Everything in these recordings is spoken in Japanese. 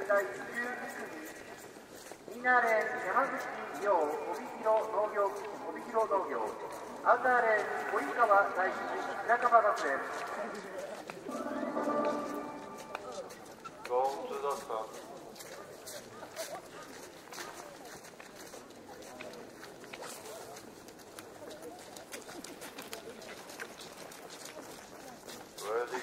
第12組、インナーレーン山口亮、帯広農業、アウターレーン及川大志、白樺学園。 Go to the start. Ready.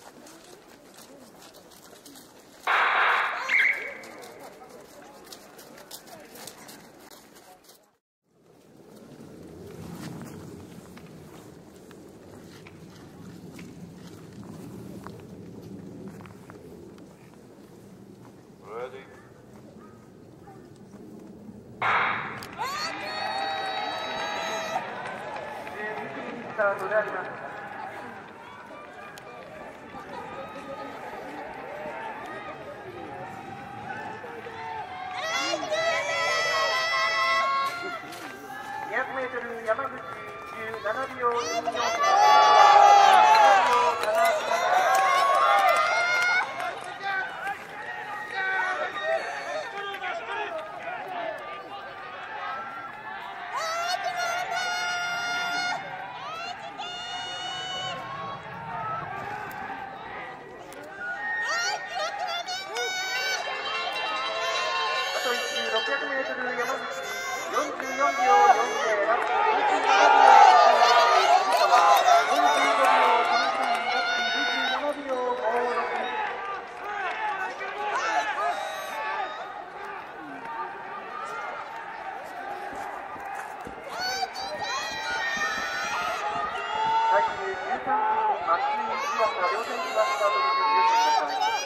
スタートであります。200m 山口17秒24。600m 山口44秒40、ラップ27秒56。最終13分、松井、岩佐両選手がスタートに準備をしてください。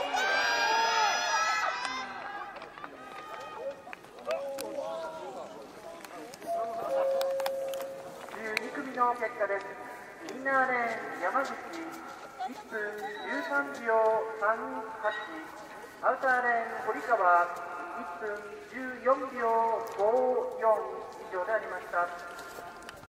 の結果です。インナーレーン山口1分13秒38、アウターレーン堀川1分14秒54以上でありました。